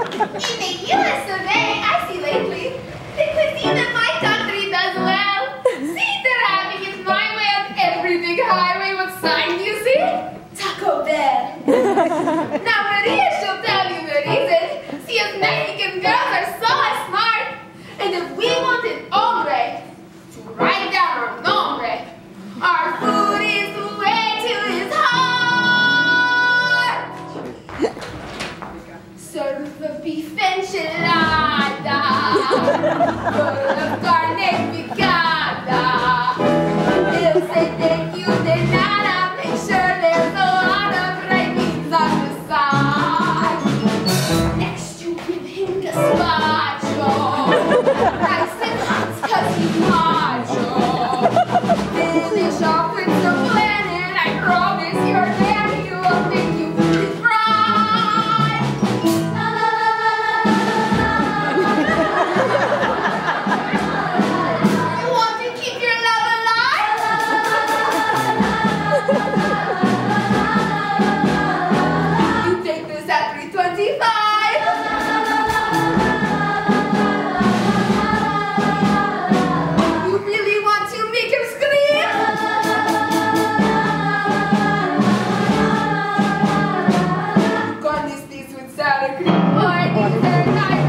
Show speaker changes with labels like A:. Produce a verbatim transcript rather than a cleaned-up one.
A: In the U S of A, I see lately, the cuisine that my country does well. See, they're having it my way on every big highway. What sign do you see? Taco Bell. Now Maria, she'll tell you the reason. See, us Mexican girls are so smart. And if we wanted hombre to write down our nombre, our food is the way to his heart. Serve the beef enchilada, full of carne picada. They'll say thank you de nada, make sure there's a lot of red beans on the side. Next you give him gazpacho, rice and hots cause he's macho. Finish off with some planet, I promise your daddy will make you deep fried. You want to keep your love alive? You take this at three twenty-five. You really want to make him scream? Garnish these with sour cream. Or these are nice.